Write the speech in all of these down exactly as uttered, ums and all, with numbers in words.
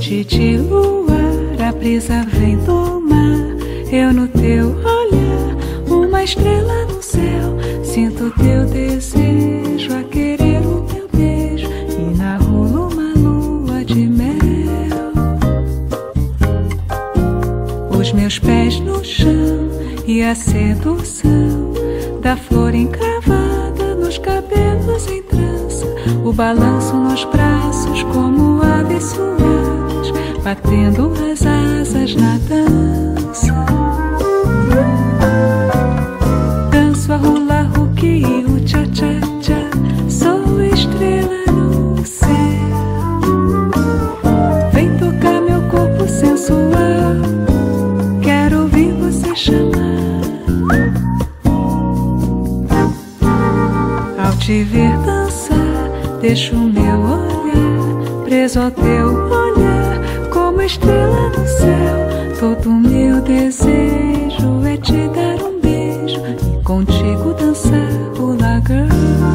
Noite de luar, a brisa vem do mar. Eu no teu olhar, uma estrela no céu. Sinto teu desejo a querer o meu beijo. E na rua uma lua de mel. Os meus pés no chão e a sedução da flor encravada nos cabelos em trança. O balanço nos braços como aves suaves, batendo as asas na dança. Danço a hula hook e o cha-cha-cha. Sou estrela no céu. Vem tocar meu corpo sensual. Quero ouvir você chamar. Ao te ver dançar, deixo o meu olhar preso ao teu olhar, como estrela no céu. Todo meu desejo é te dar um beijo e contigo dançar hula girl.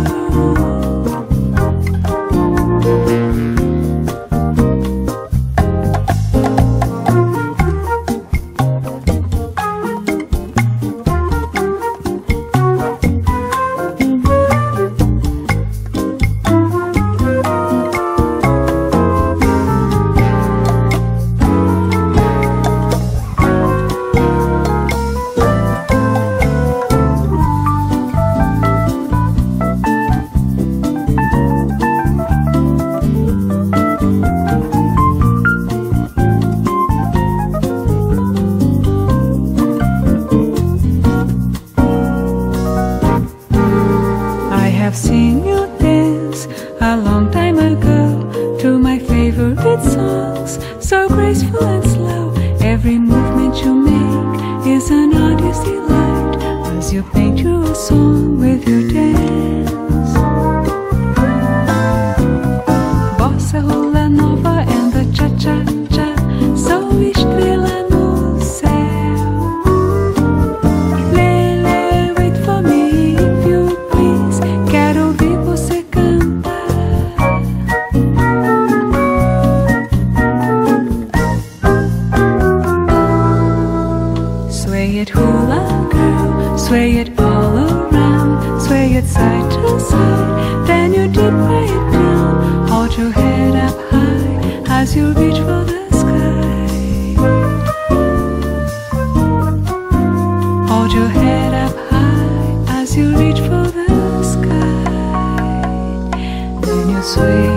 I've seen you dance a long time ago to my favorite songs, so graceful and slow. Every movement you make is an artist's delight as you paint you a song with your dance. Bossa, hula nova and the cha-cha-cha, sou estrela no céu. Lele, wait for me if you please. Quero ouvir você cantar. Sway it hula girl, sway it all around, sway it side to side, then you dip right down. Hold your head up high as you reach for the sky. Hold your head up high as you reach for the sky. Then you sway